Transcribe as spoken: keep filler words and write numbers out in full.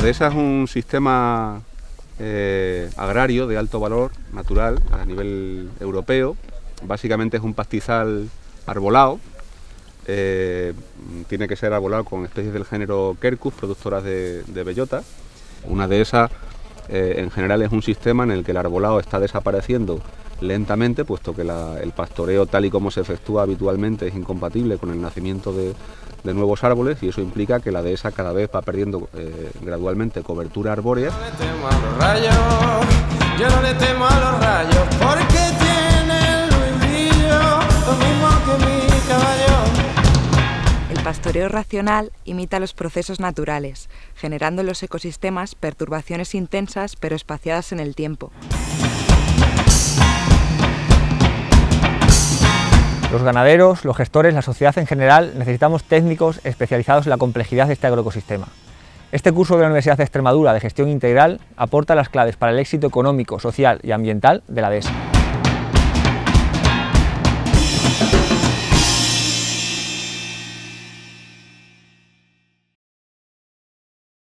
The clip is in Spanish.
dehesa es un sistema eh, agrario de alto valor natural a nivel europeo. Básicamente es un pastizal arbolado. Eh, tiene que ser arbolado con especies del género Quercus, productoras de, de bellota. Una dehesa eh, en general es un sistema en el que el arbolado está desapareciendo lentamente, puesto que la, el pastoreo tal y como se efectúa habitualmente es incompatible con el nacimiento de, de nuevos árboles, y eso implica que la dehesa cada vez va perdiendo eh, gradualmente cobertura arbórea. Yo no le temo a los rayos, yo no le temo a los rayos, porque tiene el brillo lo mismo que mi caballo. El pastoreo racional imita los procesos naturales, generando en los ecosistemas perturbaciones intensas pero espaciadas en el tiempo. Los ganaderos, los gestores, la sociedad en general necesitamos técnicos especializados en la complejidad de este agroecosistema. Este curso de la Universidad de Extremadura de Gestión Integral aporta las claves para el éxito económico, social y ambiental de la dehesa.